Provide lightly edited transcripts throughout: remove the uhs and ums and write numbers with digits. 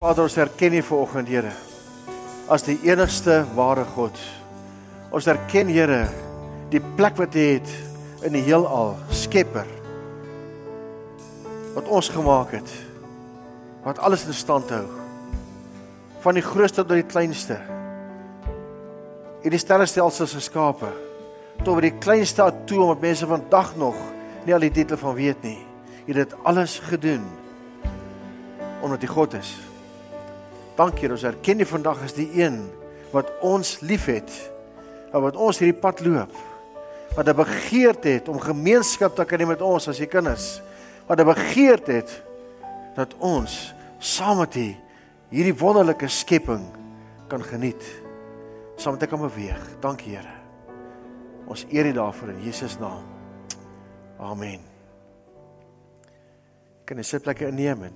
Vader, ons erken U vanoggend, Here, as die enigste ware God. Ons erken, Here, die plek wat U het in die heelal, Skepper, wat ons gemaak het, wat alles in stand hou, van die grootste tot die kleinste. U die sterrestelsels geskape, tot by die kleinste atoom wat mense vandag nog nie al die titel van weet nie. U het dit alles gedoen, omdat U God is. Dankie, ons erken U vandag as die een wat ons lief het, en wat ons hierdie pad loop, wat 'n begeerte het om gemeenskap te kan hê met ons as U kinders, wat 'n begeerte het dat ons saam met U hierdie wonderlike skepping kan geniet, saam met U kan beweeg. Dankie, Here. Ons eer U daarvoor in Jesus naam. Amen. Kan jy sitplekke inneem?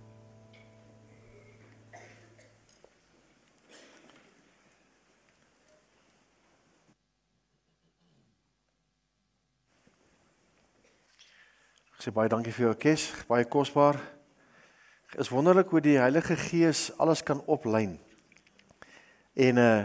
Ek sê baie dankie vir jou orkes, baie kosbaar. Het is wonderlik hoe die Heilige Gees alles kan oplyn. En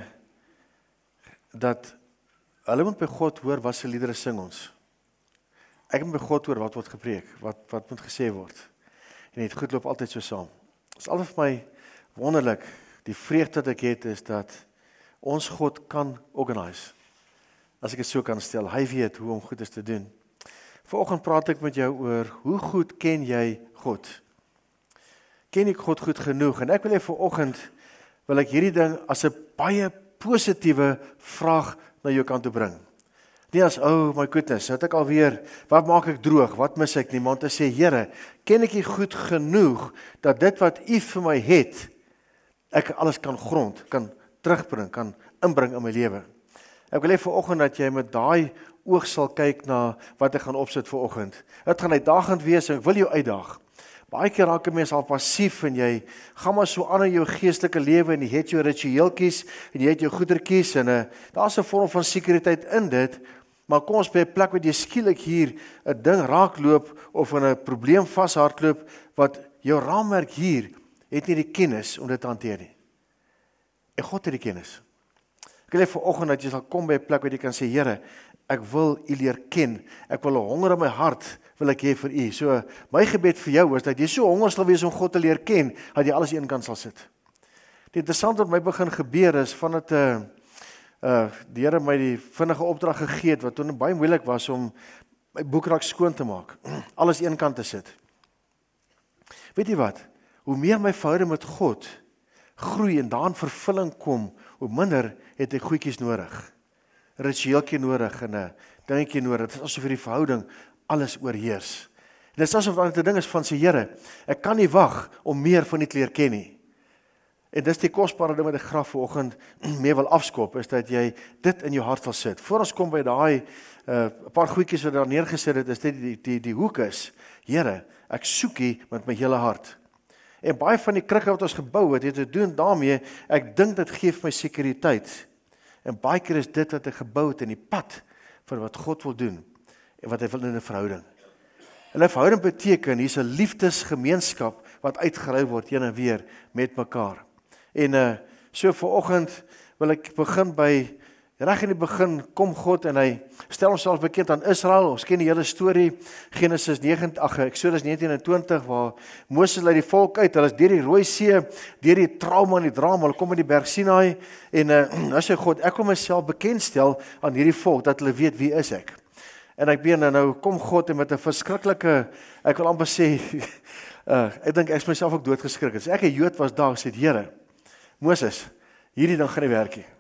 dat hulle moet by God hoor wat se liedere sing ons. Ek moet by God hoor wat word gepreek, wat moet gesê word. En dit goed loop altyd so saam. Dit is altyd vir my wonderlik, die vreugde wat ek het is dat ons God kan organise. As ek dit so kan stel, hy weet hoe om goedes te doen. Vanoggend praat ek met jou oor, hoe goed ken jy God? Ken ek God goed genoeg? En ek wil vanoggend, wil ek hierdie ding as 'n baie positiewe vraag na jou kant toe bring. Nie as, oh my goodness, het ek alweer, wat maak ek droog, wat mis ek nie, maar om te sê, Here, ken ek U goed genoeg, dat dit wat U vir my het, ek alles kan grond, kan terugbring, kan inbring in my lewe. Ek wil vanoggend dat jy met daai oog sal kyk na wat ek gaan opsit vanoggend. Dit gaan uitdagend wees en ek wil jou uitdaag. Baie keer raak 'n mens al passief en jy gaan maar so aan in jou geestelike lewe en jy het jou ritueeltjies en jy het jou goedertjies en daar's 'n vorm van sekuriteit in dit, maar kom ons by 'n plek waar jy skielik hier 'n ding raakloop of in 'n probleem vashardloop wat jou raamwerk hier het nie die kennis om dit te hanteer nie. En God het die kennis. Ek wil vanoggend dat jy sal kom by 'n plek waar jy kan sê, Here, ek wil U leer ken. Ek wil 'n honger in my hart wil ek hê vir U. So my gebed vir jou is dat jy so honger sal wees om God te leer ken, dat jy alles aan een kant sal sit. Die interessante wat my begin gebeur is vandat die Here my die vinnige opdrag gegee het wat toen baie moeilik was om my boekrak skoon te maak, alles aan een kant te sit. Weet jy wat? Hoe meer my verhouding met God groei en daarin vervulling kom, hoe minder het ek goedjies nodig. Ritueeltjie nodig en 'n dingetjie nodig. Dit is asof hierdie verhouding alles oorheers. En dit is asof dit 'n ding is van sê, Here, ek kan nie wag om meer van U te leer ken nie. En dis die kosbare ding wat ek graag vanoggend mee wil afskop, is dat jy dit in jou hart sal sit. Voor ons kom by daai 'n paar goedjies wat daar neergesit het, is dit die hoek is, Here, ek soek U met my hele hart. En baie van die krikke wat ons gebou het te doen daarmee, ek dink dit gee my sekuriteit. En baie keer is dit wat ek gebou het in die pad vir wat God wil doen en wat hy wil in 'n verhouding. En 'n verhouding beteken, hier's 'n liefdesgemeenskap wat uitgerou word heen en weer met mekaar. En so vanoggend wil ek begin by, reg in die begin kom God en hy stel homself bekend aan Israel. Ons ken die hele storie, Exodus 19 en 20, waar Moses lei die volk uit, hulle is deur die Rooi See, deur die trauma en die drama, hulle kom in die berg Sinai, en nou sê God, ek wil myself bekendstel aan hierdie volk, dat hulle weet wie is ek. En ek ben, nou kom God en met 'n verskriklike, ek wil amper sê, ek dink ek is myself ook doodgeskrik. As ek 'n Jood was daar, sê Here, Moses, hierdie ding gaan nie werk nie.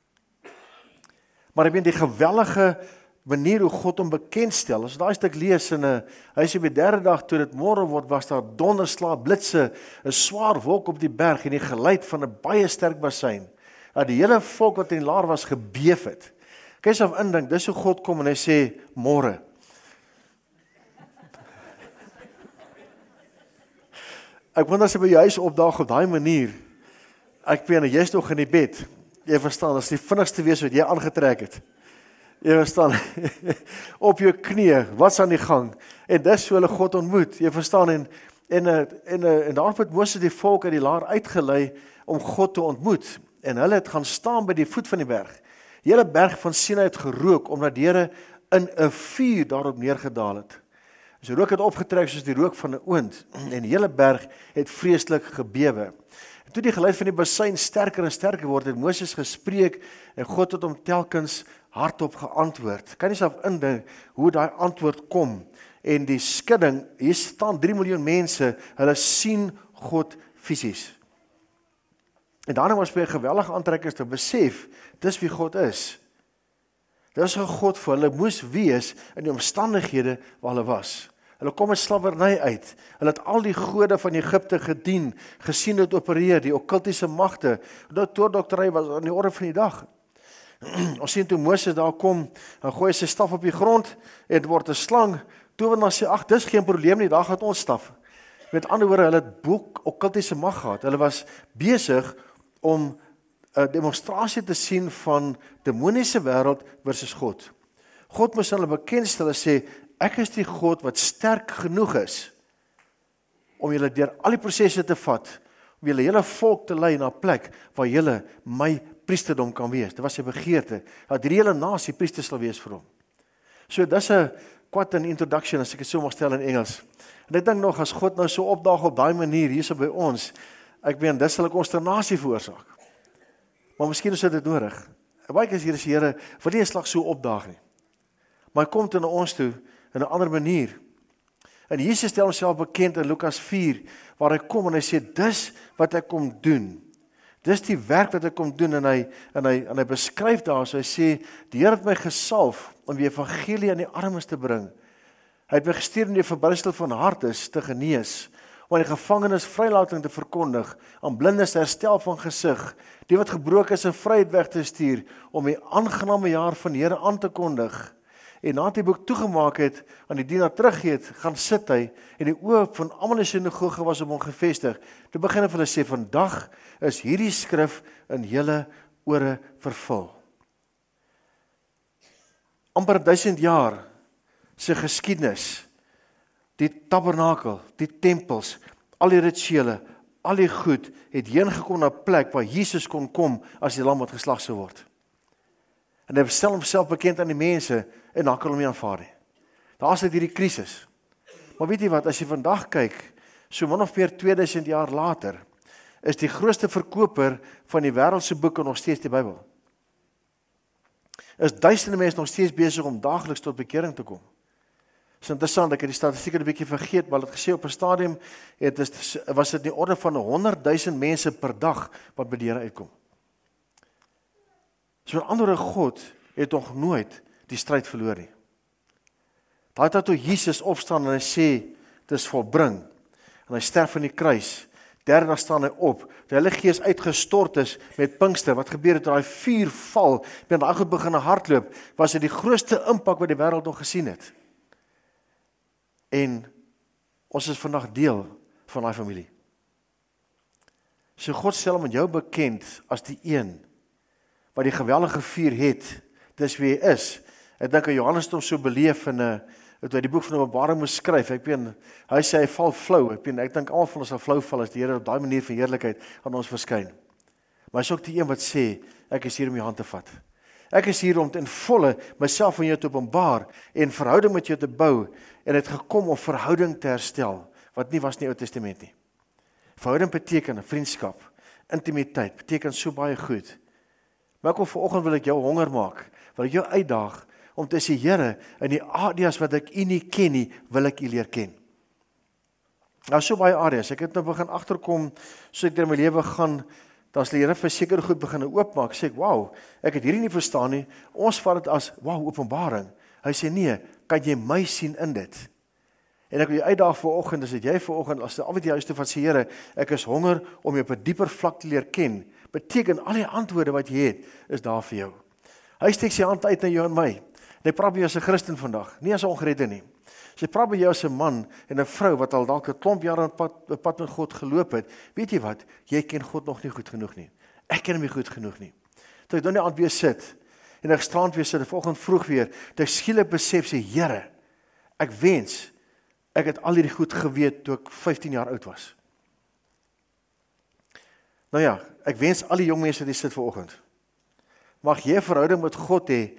Maar ek ben die gewellige manier hoe God hom bekendstel. As daai stuk lees en hy sê op die derde dag toe dit môre word, was daar donderslag, blitse, 'n swaar wolk op die berg en die geluid van 'n baie sterk bassein. Dat die hele volk wat in die laar was gebeef het. Kyk self indink, dis hoe God kom en hy sê môre. Ek wonder as hy by jou huis opdaag op daai manier. Ek weet jy's nog in die bed. Jy verstaan, as die vinnigste wees wat jy aangetrek het. Jy verstaan, op jou knieë, wat's aan die gang? En dis so hulle God ontmoet, jy verstaan, en En daarop het Moses die volk uit die laar uitgelei om God te ontmoet. En hulle het gaan staan by die voet van die berg. Die hele berg van Sinai het gerook, omdat die Here in 'n vuur daarop neergedaal het. So rook het opgetrek soos die rook van 'n oond, en die hele berg het vreeslik gebewe. En toe die geluid van die bassein sterker en sterker word, het Moses gespreek, en God het hom telkens hardop geantwoord. Kan jy self indink hoe daai antwoord kom? En die skudding, hier staan 3 miljoen mense, hulle sien God fisies. En daarna was by 'n geweldige aantrekking te besef, dis wie God is. Dis 'n God vir hulle moes wees in die omstandighede waar hulle was. Hulle kom uit slawerny uit. Hulle het al die gode van Egipte gedien, gesien dit opereer, die okkultiese magte. Dat toordoktery was aan die orde van die dag. Ons sien toe Moses daar kom, dan gooi hy sy staf op die grond, en dit word 'n slang. Toe dan sê, ag, dis geen probleem nie, daar gaan ons staf. Met ander woorde, hulle het boek okkultiese mag gehad. Hulle was besig om 'n demonstrasie te sien van demoniese wêreld versus God. God moes hulle bekendstel en sê, ek is die God wat sterk genoeg is om julle deur al die prosesse te vat, om julle hele volk te lei na 'n plek waar julle my priesterdom kan wees. Dit was sy begeerte, dat die hele nasie priesters sal wees vir hom. So dis 'n quite an introduction, as ek dit so mag stel in Engels. En ek dink nog, as God nou so opdaag op daai manier hierso by ons, ek meen, dis sal 'n konsternasie veroorsaak. Maar miskien is dit nodig. Baie keer hier is die Here, wil nie 'n slag so opdaag nie. Maar hy kom toe na ons toe, in 'n ander manier. En Jesus stel homself bekend in Lukas 4, waar hy kom en hy sê, dis wat ek kom doen. Dis die werk wat ek kom doen, en hy beskryf daar, so hy sê, die Here het my gesalf om die evangelie aan die armes te bring. Hy het my gestuur om die verbruisel van hartes te genees, om aan die gevangenes vrylating te verkondig, aan blindes herstel van gesig, die wat gebroken is in vryheid weg te stuur, om die aangename jaar van die Here aan te kondig. En nadat die boek toegemaak het, aan die dienaar teruggegee het, gaan sit hy, en die oë van almal in die sinagoge was op hom gevestig. Toe begin hy vir hulle sê, vandag is hierdie skrif in julle ore vervul. Amper 1000 jaar se geskiedenis, die tabernakel, die tempels, al die rituele, al die goed, het heen gekom na 'n plek waar Jesus kon kom as die lam wat geslag sou word. En hy stel homself bekend aan die mense, en dan kan hom nie aanvaar nie. Daar is dit hierdie krisis. Maar weet jy wat, as jy vandag kyk, so min of meer 2000 jaar later, is die grootste verkoper van die wêreldse boeke nog steeds die Bybel. Is duisende mense nog steeds besig om daagliks tot bekering te kom. Dit is interessant, ek het die statistieke 'n bietjie vergeet, maar het gesê op 'n stadium was dit in die orde van 100,000 mense per dag wat by die Here uitkom. So 'n ander God het nog nooit die stryd verloor nie. Daai tyd toe Jesus opstaan en hy sê, dit is volbring, en hy sterf aan die kruis, derde dag staan hy op, die Heilige Gees uitgestort is met Pinkster, wat gebeur het, daai vuur val, en daai goed begin hardloop, was dit die grootste impak wat die wêreld nog gesien het. En ons is vandag deel van daai familie. So God stel hom aan jou bekend as die een wat die geweldige vuur het, dis wie hy is. Ek dink aan Johannes het hom so beleef in toe hy die boek van Openbaring moes skryf. Hy sê hy val flou. Ek dink almal van ons sal flou val as die Here op daai manier van heerlikheid aan ons verskyn. Maar hy is ook die een wat sê, ek is hier om jou hand te vat. Ek is hier om ten volle myself aan jou te openbaar en verhouding met jou te bou, en het gekom om verhouding te herstel, wat nie was in die Ou Testament nie. Verhouding beteken vriendskap, intimiteit, beteken so baie goed. Maar ek vanoggend wil ek jou honger maak, wil ek jou uitdaag, om te sê, Here, in die areas wat ek U nie ken nie, wil ek U leer ken. Nou so baie areas, ek het nou begin agterkom, so ek deur my lewe gaan, dan as die Here vir sekere goed begin oopmaak, sê ek, wow, ek het hierdie nie verstaan nie, ons vat dit as, wow, openbaring. Hy sê, nee, kan jy my sien in dit? En ek wil jou uitdaag vanoggend, as dit jy vanoggend, as jy al wat jy huis toe van sê, Here, ek is honger om jou op 'n dieper vlak te leer ken, beteken al die antwoorde wat jy het, is daar vir jou. Hy steek sy hand uit na jou en my, en hy praat by jou as 'n Christen vandag, nie as 'n ongeredde nie. Sy praat by jou as 'n man en 'n vrou wat al dalk 'n klomp jare op pad met God geloop het. Weet jy wat? Jy ken God nog nie goed genoeg nie. Ek ken hom nie goed genoeg nie. Toe ek dan die aand weer sit en ek gisterand weer sit, vanoggend vroeg weer, toe ek skielik besef sê, Here, ek wens Ek het al hierdie goed geweet toe ek 15 jaar oud was. Nou ja, ek wens al die jong mense wat hier sit vanoggend, mag jy 'n verhouding met God hê,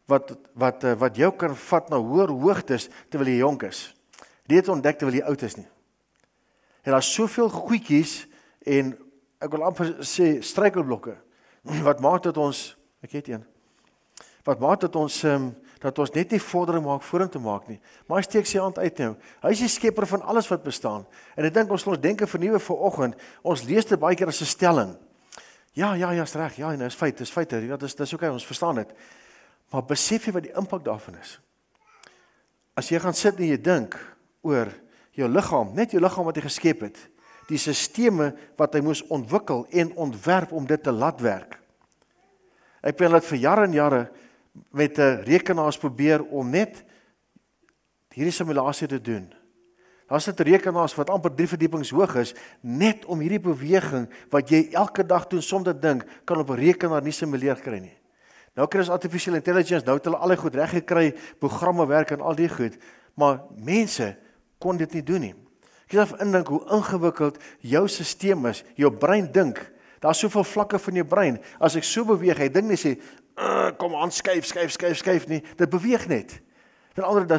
wat jou kan vat na hoër hoogtes, terwyl jy jonk is. Nie het ontdek terwyl jy oud is nie. En daar is soveel goedjies, en ek wil amper sê, struikelblokke, wat maak dat ons, ek het een, wat maak dat ons net nie vordering maak, vorentoe maak nie. Maar hy steek sy hand uit nou. Hy is die skepper van alles wat bestaan. En ek dink ons denke vernuwe vanoggend, ons lees dit baie keer as 'n stelling. Ja, is reg, ja, en is feit, dis okay, ons verstaan dit. Maar besef jy wat die impak daarvan is? As jy gaan sit en jy dink oor jou liggaam, net jou liggaam wat hy geskep het, die sisteme wat hy moes ontwikkel en ontwerp om dit te laat werk. Ek ben dit vir jare en jare met rekenaars probeer om net hierdie simulasie te doen. Daar is dit rekenaars wat amper 3 verdiepings hoog is, net om hierdie beweging wat jy elke dag doen, soms dit dink, kan op 'n rekenaar nie simuleer kry nie. Nou kry ons artificial intelligence, nou het hulle al goed reg gekry, programme werk en al die goed, maar mense kon dit nie doen nie. Ek het self indink hoe ingewikkeld jou stelsel is, jou brein dink. Daar is soveel vlakke van jou brein. As ek so beweeg, hy dink nie sê, kom aan, skuif nie. Dit beweeg net. Ten andere,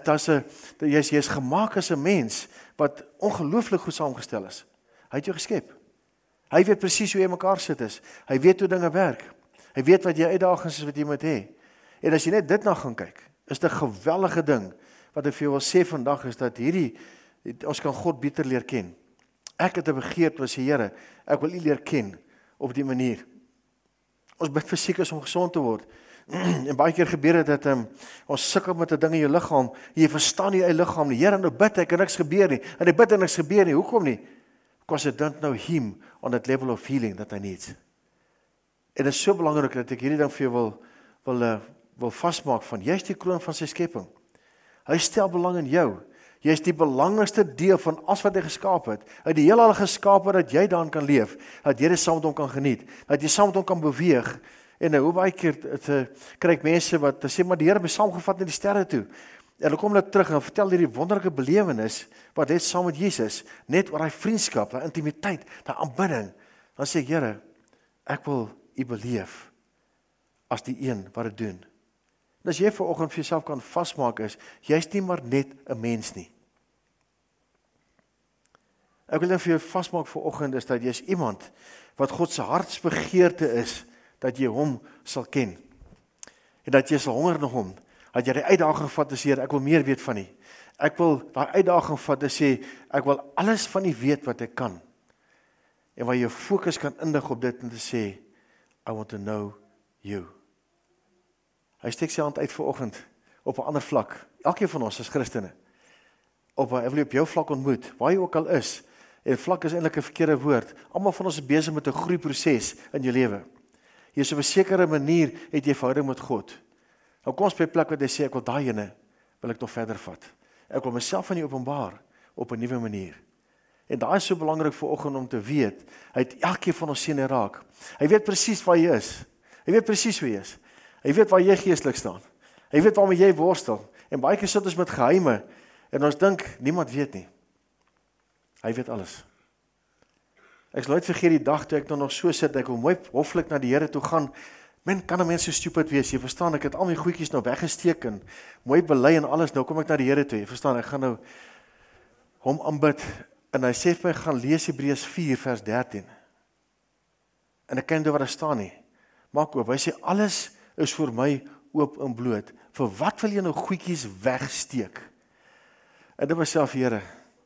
jy is gemaak as 'n mens wat ongelooflik goed saamgestel is. Hy het jou geskep. Hy weet presies hoe jy mekaar sit is. Hy weet hoe dinge werk. Hy weet wat jy uitdagings is wat jy moet hê. En as jy net dit na gaan kyk, is dit 'n geweldige ding wat ek vir jou wil sê vandag is dat ons kan God beter leer ken. Ek het 'n begeerte wat sê, Here, ek wil U leer ken op die manier. Ons bid vir siekes om gesond te word. En baie keer gebeur dit dat ons sukkel met 'n ding in jou liggaam. Jy verstaan nie jou liggaam nie. Here, nou bid ek en niks gebeur nie. En ek bid en niks gebeur nie. Hoekom nie? Because I don't know him on that level of healing that I need. En dit is so belangrik dat ek hierdie ding vir jou wil vasmaak van, jy is die kroon van sy skepping. Hy stel belang in jou. Jy is die belangrikste deel van alles wat hy geskaap het. Hy het die hele al geskaap dat jy daarin kan leef, dat jy dit saam met hom kan geniet, dat jy saam met hom kan beweeg. En hoe baie keer kry ek mense wat sê, maar die Here het my saamgevat na die sterre toe. En dan kom hulle terug en vertel hierdie wonderlike belewenis wat het saam met Jesus, net oor daai vriendskap, daai intimiteit, daai aanbidding. Dan sê ek, Here, ek wil U beleef as die een wat dit doen. En as jy vanoggend vir jouself kan vasmaak is, jy's nie maar net 'n mens nie. Ek wil net vir jou vasmaak vanoggend is dat jy's iemand wat God se hartsbegeerte is, dat jy hom sal ken. En dat jy sal honger na hom. Dat jy die uitdaging vat te sê, ek wil meer weet van U. Ek wil daai uitdaging vat te sê, ek wil alles van U weet wat ek kan. En waar jy fokus kan indig op dit en te sê, I want to know you. Hy steek sy hand uit vanoggend op 'n ander vlak. Elkeen van ons as Christene. Ek wil op jou vlak ontmoet, waar jy ook al is. En vlak is eintlik 'n verkeerde woord. Almal van ons is besig met 'n groeiproses in jou lewe. Jy is op 'n sekere manier het jy verhouding met God. Nou kom ons by 'n plek wat jy sê ek wil daai ene wil ek nog verder vat. Ek wil myself aan U openbaar op 'n nuwe manier. En daai is so belangrik vir oggend om te weet. Hy het elkeen van ons sien en raak. Hy weet presies waar jy is. Hy weet presies wie jy is. Hy weet waar jy geestelik staan. Hy weet waarmee jy worstel. En baie keer sit ons met geheime en ons dink niemand weet nie. Hy weet alles. Ek sal nooit vergeet die dag toe ek nog so sit, ek wil mooi hoflik na die Here toe gaan. Men, kan 'n mens so stupid wees? Jy verstaan, ek het al my goedjies nou weggesteek en mooi bely en alles. Nou kom ek na die Here toe. Jy verstaan, ek gaan nou hom aanbid en hy sê vir my gaan lees Hebreërs 4 vers 13. En ek ken dit wat daar staan nie. Maak oop. Hy sê alles is vir my oop en bloot. Vir wat wil jy nou goedjies wegsteek? En dit was self, Here.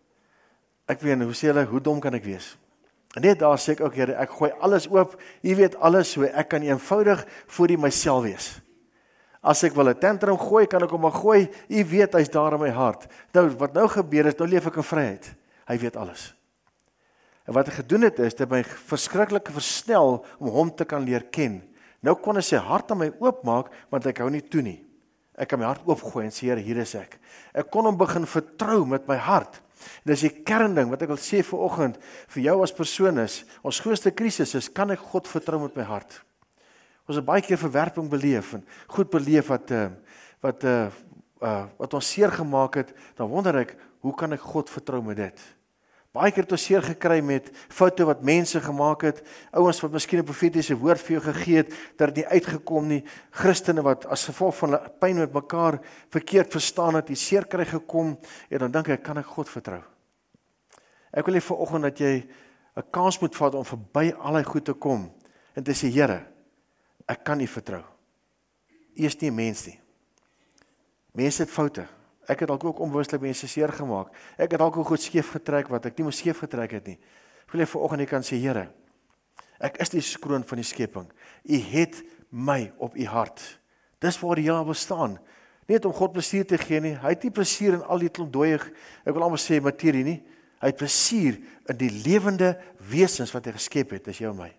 Ek weet, hoe sê hulle, hoe dom kan ek wees? En net daar sê ek ook, Here, ek gooi alles oop, U weet alles, so ek kan eenvoudig voor U myself wees. As ek wil 'n tantrum gooi, kan ek hom maar gooi, U weet, hy's daar in my hart. Nou, wat nou gebeur is, nou leef ek in vryheid. Hy weet alles. En wat ek gedoen het is, dit my verskriklik versnel om hom te kan leer ken. Nou kon hy sy hart aan my oopmaak, want ek hou nie toe nie. Ek kan my hart oopgooi en sê, Here, hier is ek. Ek kon hom begin vertrou met my hart. Dis die kernding wat ek wil sê vanoggend vir jou as persoon is. Ons grootste krisis is, kan ek God vertrou met my hart? Ons het baie keer verwerping beleef en goed beleef wat ons seer gemaak het. Dan wonder ek, hoe kan ek God vertrou met dit? Baie keer het ons seer gekry met foute wat mense gemaak het, ouens wat miskien 'n profetiese woord vir jou gegee het, dat dit nie uitgekom nie, Christene wat as gevolg van hulle pyn met mekaar verkeerd verstaan het, die seer kry gekom, en dan dink ek, kan ek God vertrou? Ek wil hê vanoggend dat jy 'n kans moet vat om verby al die goed te kom, en te sê, Here, ek kan U vertrou. U is nie 'n mens nie. Mense het foute. Ek het dalk ook onbewuslik mense seer gemaak. Ek het dalk ook goed skeef getrek wat ek nie moes skeef getrek het nie. Ek wil hê vanoggend jy kan sê, Here, ek is die kroon van die skepping. U het my op U hart. Dis waar die heelal bestaan. Nie net om God plesier te gee nie. Hy het nie plesier in al die klomp dooie, ek wil amper sê materie nie. Hy het plesier in die lewende wesens wat hy geskep het, dis jou en my.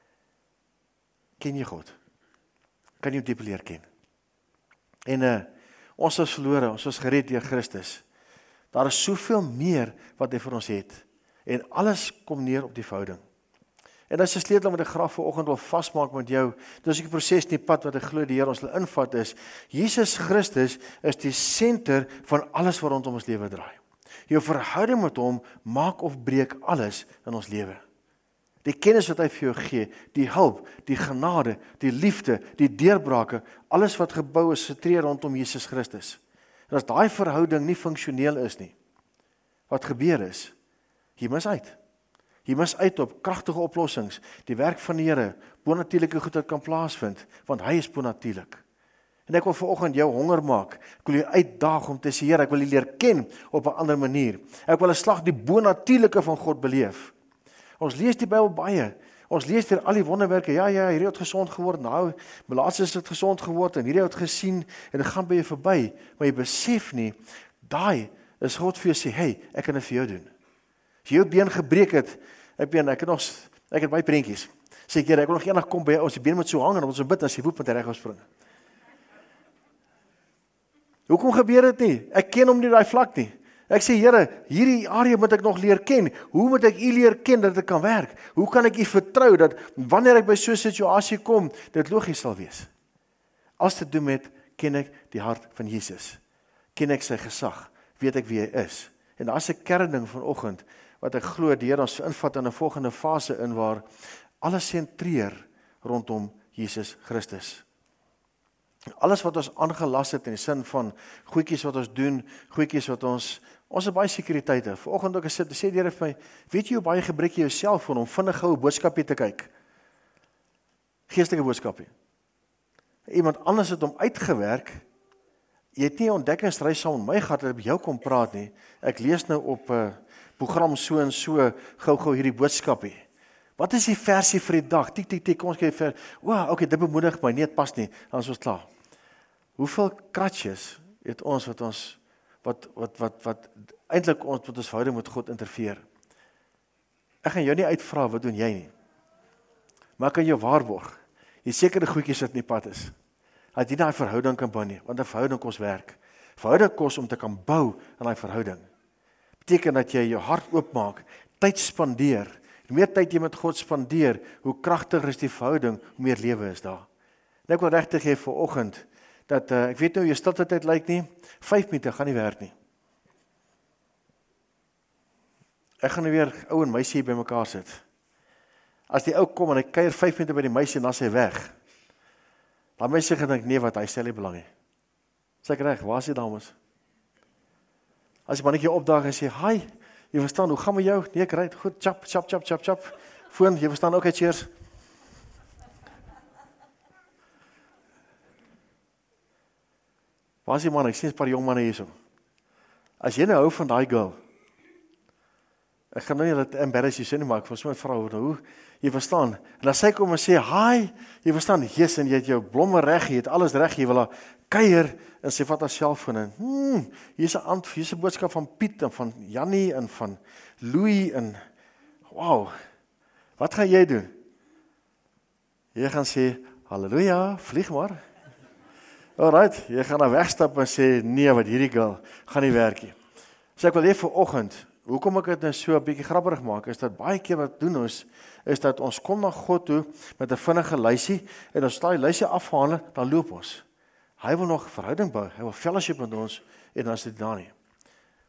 Ken jy God? Kan jy hom diep leer ken? En ons is verlore, ons is gered deur Christus. Daar is soveel meer wat hy vir ons het. En alles kom neer op die verhouding. En as 'n sleutel met 'n graag vanoggend wil vasmaak met jou, dis 'n proses in die pad wat ek glo die Here ons wil invat is, Jesus Christus is die senter van alles wat rondom ons lewe draai. Jou verhouding met hom maak of breek alles in ons lewe. Die kennis wat hy vir jou gee, die hulp, die genade, die liefde, die deurbrake, alles wat gebou is, getreed rondom Jesus Christus. En as daai verhouding nie funksioneel is nie, wat gebeur is, jy mis uit. Jy mis uit op kragtige oplossings, die werk van die Here, bonatuurlike goed wat kan plaasvind, want hy is bonatuurlik. En ek wil vanoggend jou honger maak, ek wil jou uitdaag om te sê, Here, ek wil U leer ken op 'n ander manier. Ek wil 'n slag die bonatuurlike van God beleef. Ons lees die Bybel baie. Ons lees weer al die wonderwerke. Ja, hierdie het gesond geword. Nou, Melaatses het gesond geword en hierdie het gesien en dit gaan by jou verby. Maar jy besef nie, daai is God vir jou sê, hey, ek kan dit vir jou doen. As jy jou been gebreek het, ek het baie prentjies. Sê ek, Here, ek wil nog eendag kom by ons, die been moet so hang en ons so bid as jy woep met reg spring. Hoekom gebeur dit nie? Ek ken hom nie daai vlak nie. Ek sê, Here, hierdie area moet ek nog leer ken. Hoe moet ek U leer ken dat dit kan werk? Hoe kan ek U vertrou dat wanneer ek by so 'n situasie kom, dit logies sal wees? As dit doen met, ken ek die hart van Jesus. Ken ek sy gesag, weet ek wie hy is. En daar's 'n kernding vanoggend wat ek glo die Here ons invat in 'n volgende fase in waar alles sentreer rondom Jesus Christus. Alles wat ons aangelas het in die sin van goedjies wat ons doen, goedjies wat ons het baie sekuriteite. Vanoggend ook sê die Here vir my, weet jy hoe baie gebruik jy jou selfoon om vinnig goue boodskapie te kyk? Geestelike boodskapie. Iemand anders het hom uitgewerk. Jy het nie 'n ontdekkingsreis saam met my gehad dat ek met jou kom praat nie. Ek lees nou op 'n program so en so gou hierdie boodskapie. Wat is die versie vir die dag? Tik, kom ons kyk ver. Okay, dit bemoedig my, nee, dit pas nie. Dan is ons klaar. Hoeveel kratjes het ons wat eintlik ons met ons verhouding met God interfereer? Ek gaan jou nie uitvra wat doen jy nie. Maar ek kan jou waarborg, jy sekere goedjies wat in die pad is. Dat jy daai verhouding kan bou nie, want 'n verhouding kos werk. Verhouding kos om te kan bou aan daai verhouding. Beteken dat jy jou hart oopmaak, tyd spandeer. Hoe meer tyd jy met God spandeer, hoe kragtiger is die verhouding, hoe meer lewe is daar. En ek wil regtig hê vir oggend, dat, ek weet nou jou stilte tyd lyk nie, 5 minute gaan nie werk nie. Ek gaan nou weer ou en meisie by mekaar sit. As die ou kom en hy kuier 5 minute by die meisie en dan is hy weg. Dan meisie gedink, nee wat, hy stel nie belang nie. Sê ek reg, waar is die dames? As die mannetjie opdaag en sê, hi, jy verstaan, hoe gaan met jou? Nee, ek ry, goed, chap. Foon, jy verstaan ook, cheers. Waar is die man? Ek sien 'n paar jong manne hierso. As jy nou hou van daai girl, ek gaan nou nie dat embarrass jy sê nie, maar ek wil sommer vra hoe, jy verstaan, en as sy kom en sê, hi, jy verstaan, yes, en jy het jou blomme reg, jy het alles reg, jy wil haar kuier, en sy vat haar selfoon en, hier is 'n boodskap van Piet, en van Jannie, en van Louis, en, wow, wat gaan jy doen? Jy gaan sê, halleluja, vlieg maar. Alright, jy gaan nou wegstap en sê, nee, wat hierdie girl, gaan nie werk nie. So ek wil hê vir oggend, hoekom ek dit nou so 'n bietjie grapperig maak, is dat baie keer wat doen ons, is dat ons kom na God toe met 'n vinnige lysie, en as daai lysie afhandel, dan loop ons. Hy wil nog verhouding bou, hy wil fellowship met ons, en dan is dit daar nie.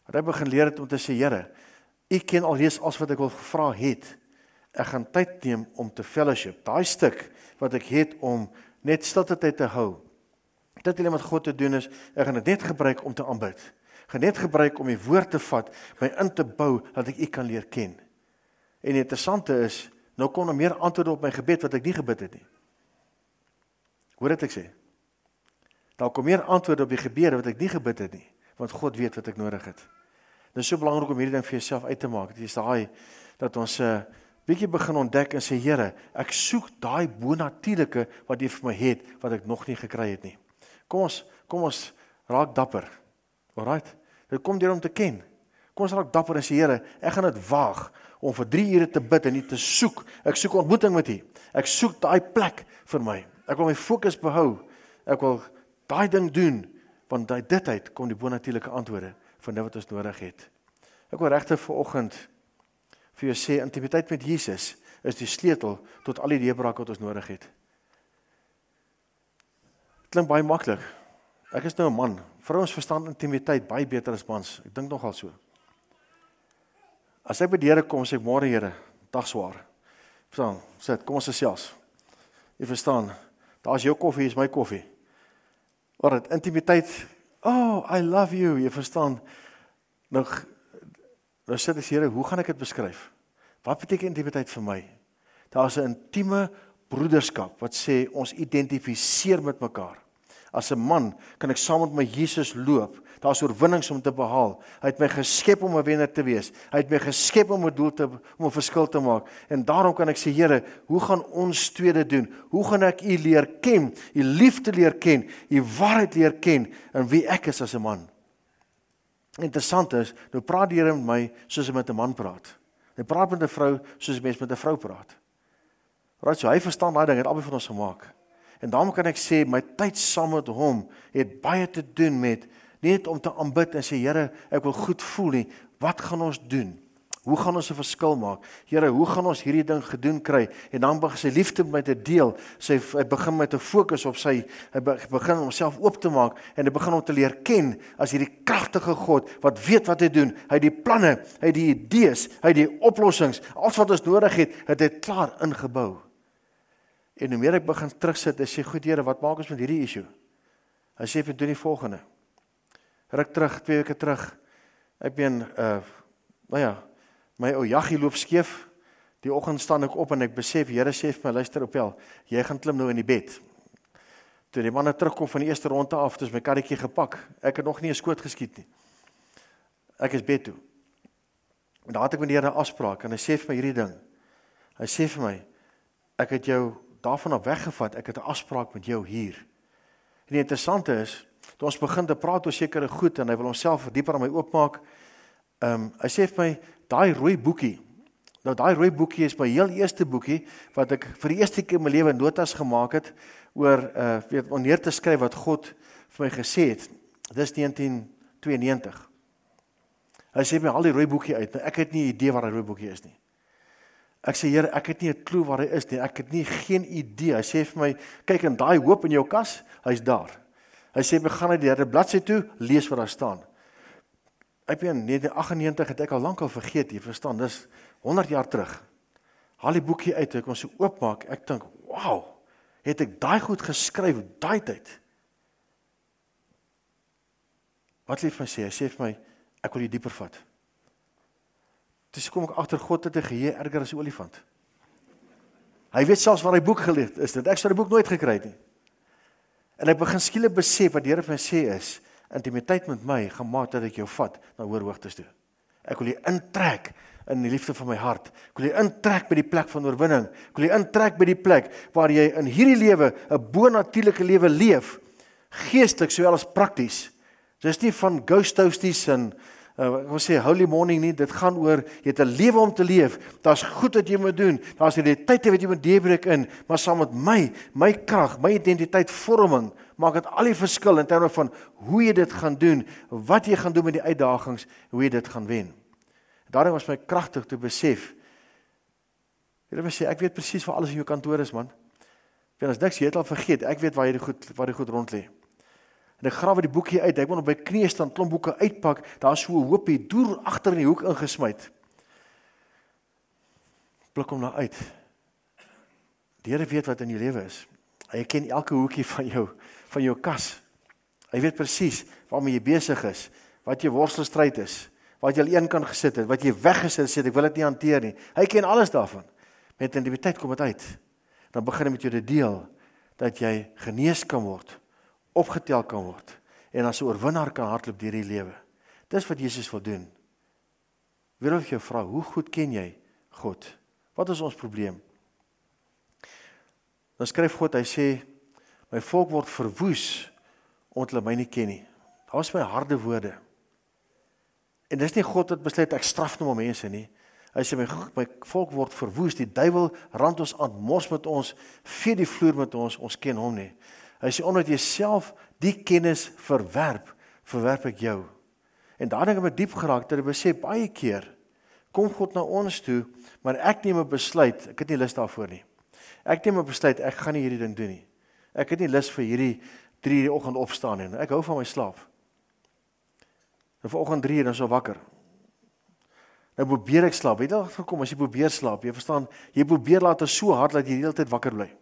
Wat ek begin leer het om te sê, Here, U ken alreeds alles wat ek wil gevra het. Ek gaan tyd neem om te fellowship. Daai stuk wat ek het om net stilte tyd te hou. Dit wat met God te doen is, ek gaan dit net gebruik om te aanbid. Ek gaan net gebruik om die woord te vat, my in te bou, dat ek U kan leer ken. En die interessante is, nou kom er meer antwoorde op my gebed wat ek nie gebid het nie. Hoor dit ek sê? Daar kom meer antwoorde op die gebede wat ek nie gebid het nie, want God weet wat ek nodig het. Dit is so belangrik om hierdie ding vir jouself uit te maak. Dit is daai, dat ons bietjie begin ontdek en sê, Here, ek soek daai bonatuurlike wat U vir my het, wat ek nog nie gekry het nie. Kom ons raak dapper. Alright? Dit kom deur om te ken. Kom ons raak dapper en sê, Here, ek gaan dit waag om vir 3 ure te bid en nie te soek. Ek soek ontmoeting met U. Ek soek daai plek vir my. Ek wil my fokus behou. Ek wil daai ding doen, want uit dit uit kom die bonatuurlike antwoorde van dit wat ons nodig het. Ek wil regtig vanoggend vir jou sê, intimiteit met Jesus is die sleutel tot al die deurbraak wat ons nodig het. Klink baie maklik. Ek is nou 'n man. Vrouens verstaan intimiteit baie beter as mans. Ek dink nogal so. As ek by die Here kom, sê ek, môre Here, dag swaar. Verstaan, sit, kom ons gesels. Jy verstaan, daar is jou koffie, is my koffie. Alright, intimiteit, oh, I love you, jy verstaan. Nou sit ek, Here, hoe gaan ek dit beskryf? Wat beteken intimiteit vir my? Daar is 'n intieme broederskap wat sê ons identifiseer met mekaar. As 'n man kan ek saam met my Jesus loop. Daar is oorwinnings om te behaal. Hy het my geskep om 'n wenner te wees. Hy het my geskep om 'n doel om 'n verskil te maak. En daarom kan ek sê, Here, hoe gaan ons tweede doen? Hoe gaan ek U leer ken, U liefde leer ken, U waarheid leer ken en wie ek is as 'n man? Interessant is, nou praat die Here met my soos hy met 'n man praat. Hy praat met 'n vrou soos 'n mens met 'n vrou praat. Right, so hy verstaan daai ding, het albei van ons gemaak. En daarom kan ek sê, my tyd saam met hom het baie te doen met, nie net om te aanbid en sê, Here, ek wil goed voel nie, wat gaan ons doen? Hoe gaan ons 'n verskil maak? Here, hoe gaan ons hierdie ding gedoen kry? En dan begin sy liefde met my te deel, hy begin met 'n fokus op hy begin homself oop te maak, en hy begin om te leer ken, as hierdie kragtige God, wat weet wat hy doen, hy het die planne, hy het die idees, hy het die oplossings, alles wat ons nodig het hy klaar ingebou. En hoe meer ek begin terugsit en sê, goed Here, wat maak ons met hierdie issue? Hy sê, ek doen die volgende. Ruk terug, 2 weke terug, ek ben, my ou jaggie loop skeef, die oggend staan ek op en ek besef, Here sê vir my, luister Opel, jy gaan klim nou in die bed. Toe die manne terugkom van die eerste ronde af, het ons my karretjie gepak, ek het nog nie 'n skoot geskiet nie. Ek is bed toe. En daar het ek met die Here 'n afspraak, en hy sê vir my hierdie ding, hy sê vir my, ek het jou daarvan af weggevat, ek het 'n afspraak met jou hier. En die interessante is, toe ons begin te praat oor sekere goed, en hy wil homself dieper aan my oopmaak, hy sê vir my, daai rooi boekie, nou daai rooi boekie is my heel eerste boekie, wat ek vir die eerste keer in my lewe notas gemaak het, oor, om neer te skryf wat God vir my gesê het. Dis 1992. Hy sê my, haal die rooi boekie uit, nou ek het nie idee waar die rooi boekie is nie. Ek sê, Here, ek het nie 'n klou waar hy is nie, ek het nie geen idee. Hy sê vir my, kyk in daai hoop in jou kas, hy's daar. Hy sê, gaan na die derde bladsy toe, lees wat daar staan. Ek in 1998 het ek al lank al vergeet, jy verstaan, dis 100 jaar terug. Haal die boekie uit, ek kon so oopmaak, ek dink, wow, het ek daai goed geskryf, daai tyd. Wat lief my sê, hy sê vir my, ek wil jy dieper vat. Dus kom ek agter God het 'n geheue erger as 'n olifant. Hy weet selfs waar hy boek gelees is, dit ek sou die boek nooit gekry het nie. En ek begin skielik besef wat die Here vir my sê is, intimiteit met my gaan maak dat ek jou vat na hoër hoogtes toe. Ek wil jy intrek in die liefde van my hart. Ek wil jy intrek by die plek van oorwinning. Ek wil jy intrek by die plek waar jy in hierdie lewe 'n bonatuurlike lewe leef, geestelik sowel as prakties. Dis nie van ghost toasties en ek wil sê holy morning nie, dit gaan oor, jy het 'n lewe om te leef, daar's goed wat jy moet doen, daar's identiteite wat jy moet deurbreek in, maar saam met my krag, my identiteitvorming, maak dit al die verskil in terme van hoe jy dit gaan doen, wat jy gaan doen met die uitdagings, hoe jy dit gaan wen. Daarom was my kragtig te besef, jy wil sê, ek weet presies waar alles in jou kantoor is, man. Want as niks, jy het al vergeet, ek weet waar die goed rond lê. En ek grawe die boekie uit, ek moet op my knie staan, klomp boeke uitpak, daar is so 'n hoopie, deur agter in die hoek ingesmyt. Pluk hom nou uit. Die Here weet wat in jou lewe is. Hy ken elke hoekie van jou kas. Hy weet presies waarmee jy besig is, wat jou worstelstryd is, wat jy al een kan gesit het, wat jy weggesit het, ek wil dit nie hanteer nie. Hy ken alles daarvan. Met intimiteit kom dit uit. Dan begin hy met jou te deel, dat jy genees kan word, opgetel kan word, en as 'n oorwinnaar kan hardloop deur die lewe. Dis wat Jesus wil doen. Wil ek jou vra, hoe goed ken jy God? Wat is ons probleem? Dan skryf God, hy sê, my volk word verwoes, omdat hulle my nie ken nie. Daar is my harde woorde. En dis nie God wat besluit, ek straf nou maar mense nie. Hy sê, my volk word verwoes, die duiwel rand ons aan, mors met ons, vee die vloer met ons ken hom nie. Hy sê, omdat jy self die kennis verwerp ek jou. En daarin het ek diep geraak, dat ek besef, baie keer, kom God na ons toe, maar ek neem 'n besluit, ek het nie lus daarvoor nie. Ek neem 'n besluit, ek gaan nie hierdie ding doen nie. Ek het nie lus vir hierdie 3 uur die oggend opstaan nie. Ek hou van my slaap. En vanoggend 3 uur, dan is ek wakker. Nou probeer ek slaap. Weet jy wat voorkom as jy probeer slaap? Jy verstaan, jy probeer laat het so hard dat jy die hele tyd wakker bly.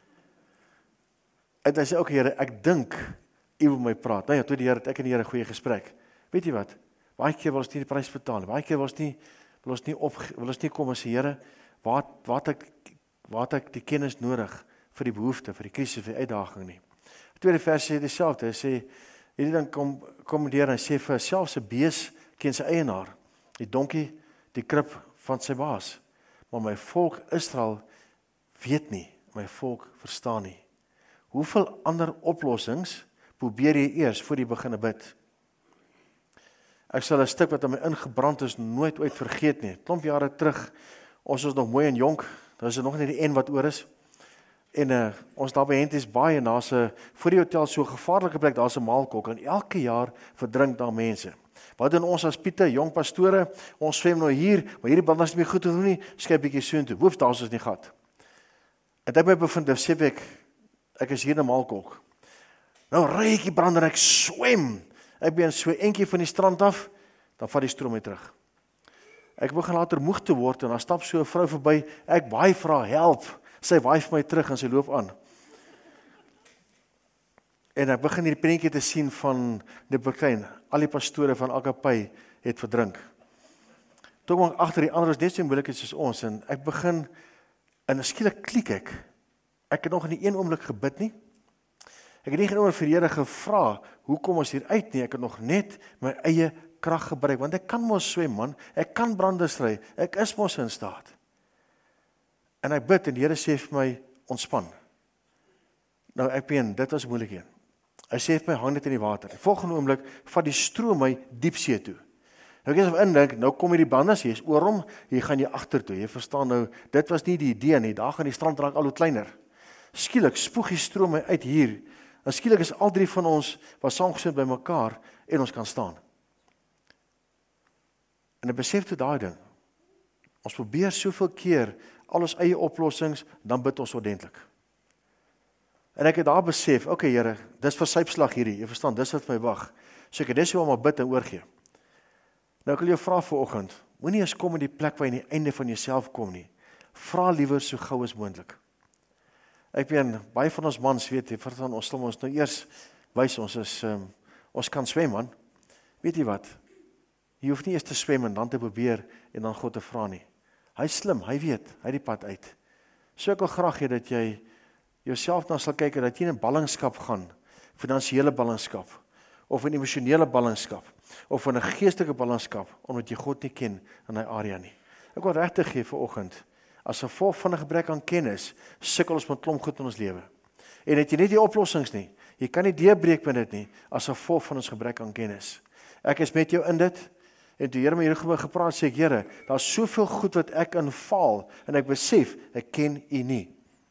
En hy sê, okay Here, ek dink U wil my praat. Nou ja, toe die Here, ek en die Here 'n goeie gesprek. Weet jy wat? Baie keer wil ons nie die prys betaal nie. Baie keer wil ons nie kom en sê, Here, waar het ek die kennis nodig vir die behoefte, vir die krisis, vir die uitdaging nie. Die tweede vers sê dieselfde. Hy sê, hierdie ding kom deur en sê vir selfs 'n bees ken sy eienaar, die donkie, die krib van sy baas. Maar my volk Israel weet nie, my volk verstaan nie. Hoeveel ander oplossings probeer jy eers voor jy begin bid? Ek sal 'n stuk wat aan my ingebrand is nooit ooit vergeet nie. Klomp jare terug, ons was nog mooi en jonk, daar is nog net die een wat oor is. En ons daar by Henties Baai en daar's 'n voor die hotel so 'n gevaarlike plek, daar's 'n maalkok en elke jaar verdrink daar mense. Wat doen ons as Piete, jong pastore? Ons swem nou hier, maar hierdie band is nie meer goed te doen nie. Skep bietjie soontoe. Hoeps, daar's ons nie gat. En ek my bevind, sê ek is hier 'n maalkok. Nou ry ek die brand en ek swem. Ek ben so eentjie van die strand af, dan vat die stroom my terug. Ek begin later moeg te word en dan stap so 'n vrou verby. Ek baie vra help. Sy waai vir my terug en sy loop aan. En ek begin hierdie prentjie te sien van die beklein. Al die pastore van Agapai het verdrink. Toe kom ek agter die ander is net so moeilik soos ons en ek begin en skielik klik ek. Ek het nog in die een oomblik gebid nie. Ek het nie genoeg vir die Here gevra, hoe kom ons hier uit nie? Ek het nog net my eie krag gebruik, want ek kan mos swem man, ek kan brande stry, ek is mos in staat. En ek bid en die Here sê vir my, ontspan. Nou ek meen, dit was moeilik een. Hy sê vir my, hang net in die water. Die volgende oomblik vat die stroom my diepsee toe. Nou ek is indink, nou kom hierdie bandes, jy is oor hom, hier gaan jy agtertoe. Jy verstaan nou, dit was nie die idee nie, daar gaan die strand raak al hoe kleiner. Skielik spoeg die stroom my uit hier, en skielik is al 3 van ons wat saamgesit by mekaar en ons kan staan. En ek besef toe daai ding. Ons probeer soveel keer al ons eie oplossings, dan bid ons ordentlik. En ek het daar besef, okay Here, dis versypslag hierdie, jy verstaan, dis wat my wag. So ek het dis so maar bid en oorgee. Nou ek wil jou vra vanoggend, moenie eens kom in die plek waar jy aan die einde van jouself kom nie. Vra liewer so gou as moontlik. Ek weet, baie van ons mans weet, jy verstaan, ons sal ons nou eers wys, ons kan swem man. Weet jy wat? Jy hoef nie eers te swem en dan te probeer en dan God te vra nie. Hy is slim, hy weet, hy het die pad uit. So ek wil graag hê dat jy jouself dan sal kyk dat jy in 'n ballingskap gaan, finansiële ballingskap, of 'n emosionele ballingskap, of 'n geestelike ballingskap, omdat jy God nie ken in daai area nie. Ek wil regtig gee vanoggend, as gevolg van 'n gebrek aan kennis, sukkel ons met klomp goed in ons lewe. En het jy nie die oplossings nie, jy kan nie deurbreek met dit nie, as gevolg van ons gebrek aan kennis. Ek is met jou in dit, en toe Here my hieroor gepraat, sê ek, Here, daar is soveel goed wat ek inval, en ek besef, ek ken U nie.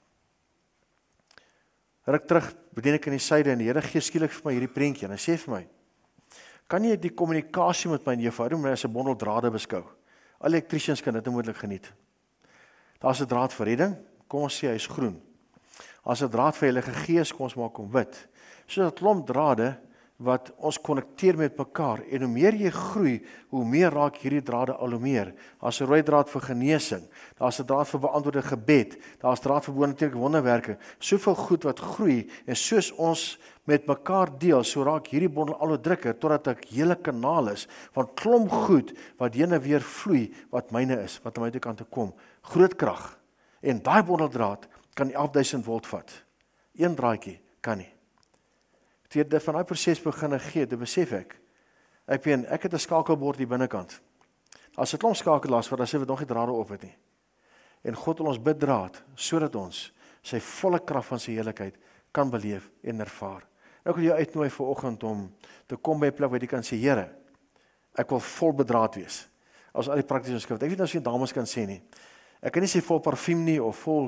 Ruk terug, bedien ek in die suide, en die Here gee skielik vir my hierdie prentjie, en hy sê vir my, kan jy die kommunikasie met my eenvoudig my as 'n bondel drade beskou? Elektrisiens kan dit onmoontlik geniet. Daar's 'n draad vir redding, kom ons sê hy is groen. As 'n draad vir Heilige Gees, kom ons maak hom wit. So 'n klomp drade wat ons connecteer met mekaar, en hoe meer jy groei, hoe meer raak hierdie drade al hoe meer. Daar's 'n rooi draad vir genesing, daar's 'n draad vir beantwoorde gebed, daar's 'n draad vir bonatuurlike wonderwerke, soveel goed wat groei, en soos ons met mekaar deel, so raak hierdie bondel al hoe drukker, totdat ek hele kanaal is, van klomp goed, wat heen en weer vloei, wat myne is, wat aan my toe kan te kom, groot krag, en daai bondeldraad kan 11.000 volt vat, een draadjie kan nie. Toe dit van daai proses begin gee, toe besef ek het 'n skakelbord hier binnekant. As 'n klomp skakelaars wat as jy nog nie drade op het nie. En God wil ons biddraad, sodat ons sy volle krag van sy heerlikheid kan beleef en ervaar. Ek wil jou uitnooi vanoggend om te kom by 'n plek waar jy kan sê, Here, ek wil vol bedraad wees. As al die praktiese skrif. Ek weet nou as jy dames kan sê nie. Ek kan nie sê vol parfuum nie of vol.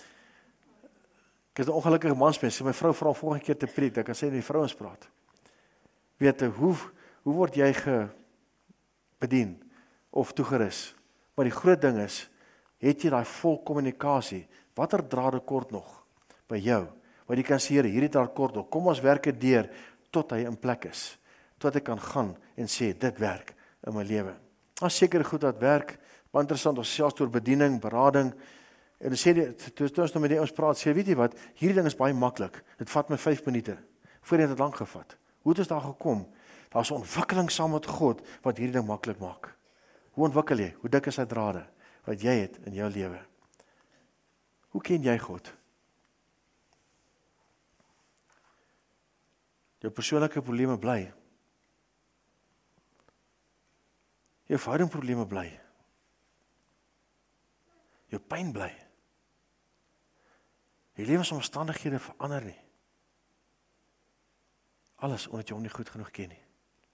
Ek is 'n ongelukkige mansmens. My vrou vra volgende keer te preek, ek kan sê die vrouens praat. Weet jy, hoe word jy bedien of toegerus? Maar die groot ding is, het jy daai vol kommunikasie? Watter drade kort nog by jou? Waar jy kan sê, Here, hierdie draad kort nog. Kom ons werk dit deur tot hy in plek is. Tot ek kan gaan en sê, dit werk in my lewe. Daar's seker goed dat werk, maar interessant, ons selfs oor bediening, berading. En dan sê toe ons nou met ons praat, sê, weet jy wat, hierdie ding is baie maklik. Dit vat my 5 minute. Voorheen het dit lank gevat. Hoe het ons daar gekom? Daar's 'n ontwikkeling saam met God wat hierdie ding maklik maak. Hoe ontwikkel jy? Hoe dik is hy drade wat jy het in jou lewe? Hoe ken jy God? Jou persoonlike probleme bly. Jou verhoudingprobleme bly. Jou pyn bly. Jou lewensomstandighede verander nie. Alles omdat jy hom nie goed genoeg ken nie.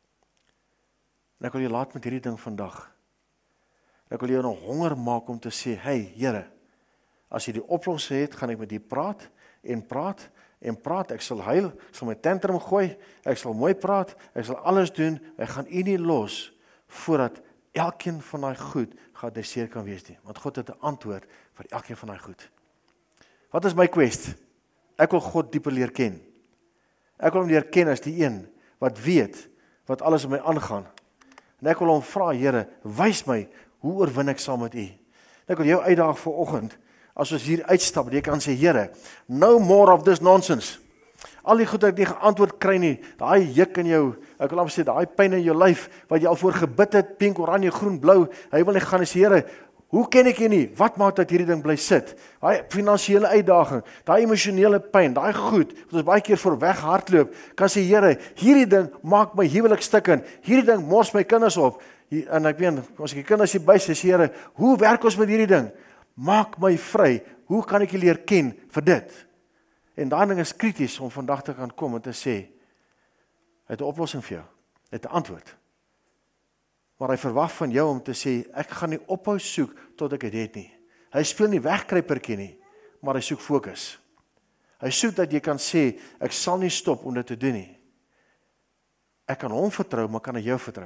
En ek wil jy laat met hierdie ding vandag. En ek wil jou nog honger maak om te sê, hey Here, as jy die oplossing het, gaan ek met jy praat en praat en praat. Ek sal huil, ek sal my tantrum gooi, ek sal mooi praat, ek sal alles doen, ek gaan u nie los, voordat elkeen van daai goed geadresseer kan wees nie. Want God het 'n antwoord vir elkeen van daai goed. Wat is my quest? Ek wil God dieper leer ken. Ek wil hom leer ken as die een wat weet wat alles in my aangaan. En ek wil hom vra, Here, wys my, hoe oorwin ek saam met u? En ek wil jou uitdaag vanoggend, as ons hier uitstap, jy kan sê, Here, no more of this nonsense. Al die goed wat ek nie geantwoord kry nie, daai juk in jou, ek wil amper sê, daai pyn in jou lyf, wat jy al voor gebid het, pink, oranje, groen, blou, hy wil nie gaan en sê, Here, hoe ken ek jy nie? Wat maak dat hierdie ding bly sit? Daai finansiële uitdaging, daai emosionele pyn, daai goed, wat ons baie keer voor weg hardloop, kan sê, Here, hierdie ding maak my huwelik stukkend, hierdie ding mors my kinders op, en ek weet, as ek die kinders hier by sê, Here, hoe werk ons met hierdie ding? Maak my vry, hoe kan ek jy leer ken vir dit? En daai ding is krities om vandag te kan kom en te sê, hy het 'n oplossing vir jou, hy het 'n antwoord. Maar hy verwag van jou om te sê, ek gaan nie ophou soek tot ek dit het nie. Hy speel nie wegkruipertjie nie, maar hy soek fokus. Hy soek dat jy kan sê, ek sal nie stop om dit te doen nie. Ek kan hom vertrou, maar kan hy jou vertrou?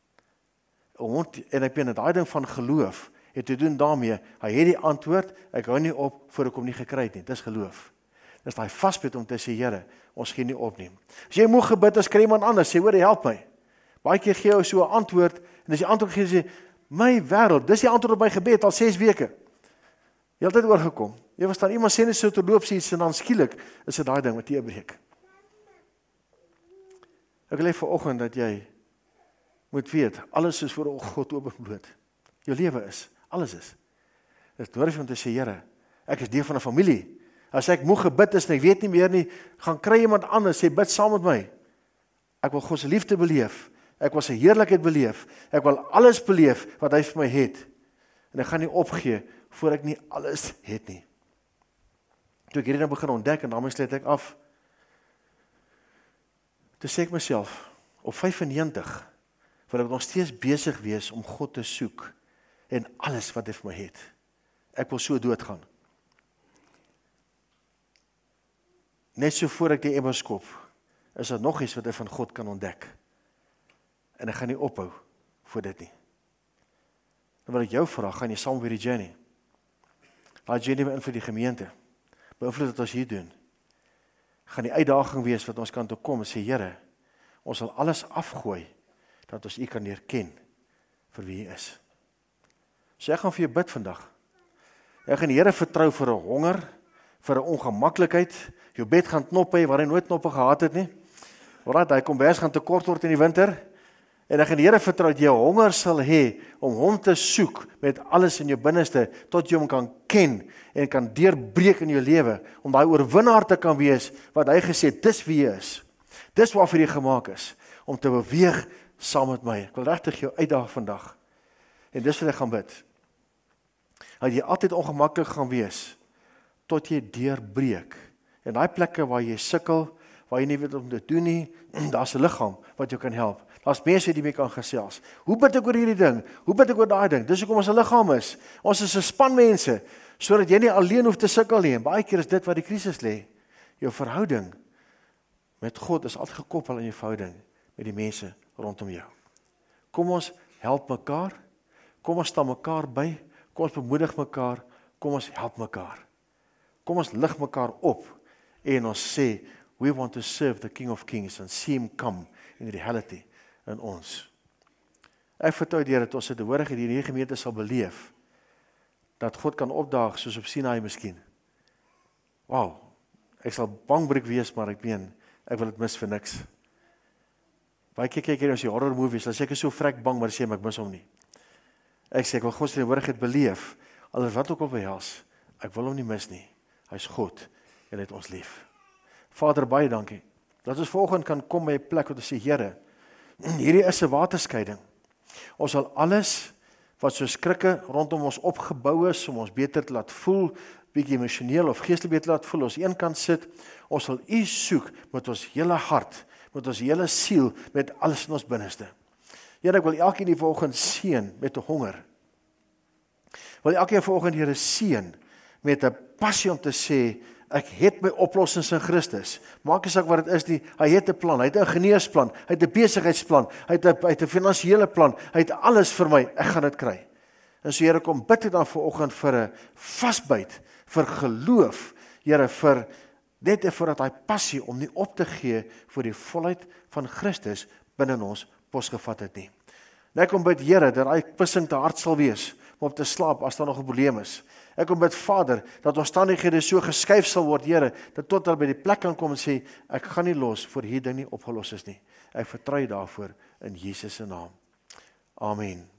En ek ben daai ding van geloof, het te doen daarmee, hy het die antwoord, ek hou nie op, voor ek hom nie gekry het nie, dis geloof. Dis daai vasbyt om te sê, Here, ons gee nie op nie. As jy moeg gebid, as kry iemand anders, sê, hoor, help my. Baie keer gee jy so 'n antwoord, en as jy antwoord gee, sê, my wêreld, dis die antwoord op my gebed, al 6 weke. Jy het dit oorgekom. Jy verstaan, iemand sê net so te loop, sê, en dan skielik, is dit daai ding wat jy breek. Ek wil hê vanoggend dat jy moet weet, alles is voor God openbloot. Jou lewe is, alles is. Dit nodig om te sê, Here, ek is deel van 'n familie. As ek moeg gebid is en ek weet nie meer nie, gaan kry iemand anders, sê, bid saam met my. Ek wil God se liefde beleef, ek wil sy heerlikheid beleef, ek wil alles beleef wat hy vir my het. En ek gaan nie opgee, voor ek nie alles het nie. Toe ek hierdie ding begin ontdek, en daarmee sluit ek af, toe sê ek myself, op 95, wil ek nog steeds besig wees om God te soek, en alles wat hy vir my het. Ek wil so doodgaan. Net so voor ek die emmer skop, is daar nog iets wat hy van God kan ontdek. En ek gaan nie ophou voor dit nie. Dan wil ek jou vra, gaan jy saam met die journey? Laat journey beïnvloed die gemeente, beïnvloed wat ons hier doen. Gaan die uitdaging wees wat ons kan toe kom en sê, Here, Ons sal alles afgooi, dat ons U kan leer ken vir wie U is. So ek gaan vir jou bid vandag. Ek gaan die Here vertrou vir 'n honger, vir 'n ongemaklikheid. Jou bed gaan knop hê waar hy nooit knoppe gehad het nie. Alraai, hy kombers gaan te kort word in die winter. En ek gaan die Here vertrou dat jy honger sal hê om hom te soek met alles in jou binneste, tot jy hom kan ken en kan deurbreek in jou lewe, om daai oorwinnaar te kan wees, wat hy gesê het, dis wie jy is. Dis waarvoor jy gemaak is, om te beweeg saam met my. Ek wil regtig jou uitdaag vandag. En dis wat ek gaan bid. Dat jy altyd ongemaklik gaan wees, tot jy deurbreek. En daai plekke waar jy sukkel, waar jy nie weet om te doen nie, daar's 'n liggaam wat jou kan help. Daar's mense die mee kan gesels. Hoe bid ek oor hierdie ding? Hoe bid ek oor daai ding? Dis hoekom ons 'n liggaam is. Ons is 'n span mense, sodat jy nie alleen hoef te sukkel nie. En baie keer is dit wat die krisis lê. Jou verhouding met God is altyd gekoppel aan jou verhouding met die mense rondom jou. Kom ons help mekaar. Kom ons staan mekaar by. Kom ons bemoedig mekaar. Kom ons help mekaar. Kom ons lig mekaar op en ons sê, we want to serve the King of Kings and see him come in reality in ons. Ek vertrou die Here dat ons dit hoorige in hierdie gemeente sal beleef, dat God kan opdaag soos op Sinai miskien. Wow, ek sal bangbreek wees, maar ek meen, ek wil dit mis vir niks. Baie keer kyk jy as jy horror movies, dan sê ek is so vrek bang, maar sê ek mis hom nie. Ek sê ek wil God se teenwoordigheid beleef, al wat ook al behels, ek wil hom nie mis nie. Hy's God en hy het ons lief. Vader, baie dankie, dat ons vanoggend kan kom by 'n plek waar ons sê, Here, hierdie is 'n waterskeiding. Ons sal alles wat so skrikke rondom ons opgebou is, om ons beter te laat voel, bietjie emosioneel of geestelik beter laat voel, ons een kant sit, ons sal U soek met ons hele hart, met ons hele siel, met alles in ons binneste. Here, ek wil elkeen die vanoggend seën met 'n honger. Wil elkeen vanoggend Here seën met 'n passie om te sê, ek het my oplossings in Christus. Maak nie saak wat dit is nie, hy het 'n plan, hy het 'n geneesplan, hy het 'n besigheidsplan, hy het 'n finansiële plan, hy het alles vir my, ek gaan dit kry. En so Here, kom bid ek dan vanoggend vir 'n vasbyt, vir geloof, Here, vir net voordat hy passie om nie op te gee vir die volheid van Christus binne ons posgevat het nie. En ek kom bid Here, dat hy pissing te hard sal wees om op te slaap as daar nog 'n probleem is. Ek kom bid Vader, dat omstandighede so geskuif sal word, Here, dat tot hulle by die plek kan kom en sê, ek gaan nie los voor hierdie ding nie opgelos is nie. Ek vertrou daarvoor in Jesus se naam. Amen.